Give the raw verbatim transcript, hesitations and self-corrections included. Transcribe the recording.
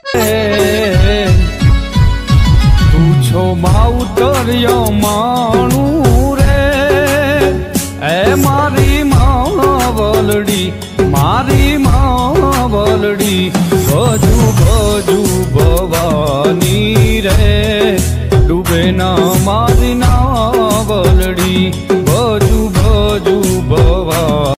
तू छो माउतरियो माणू रे ए मारी मावलड़ी मारी मावलड़ी बजू बजू भवानी रे डूबे ना मारी नावलड़ी।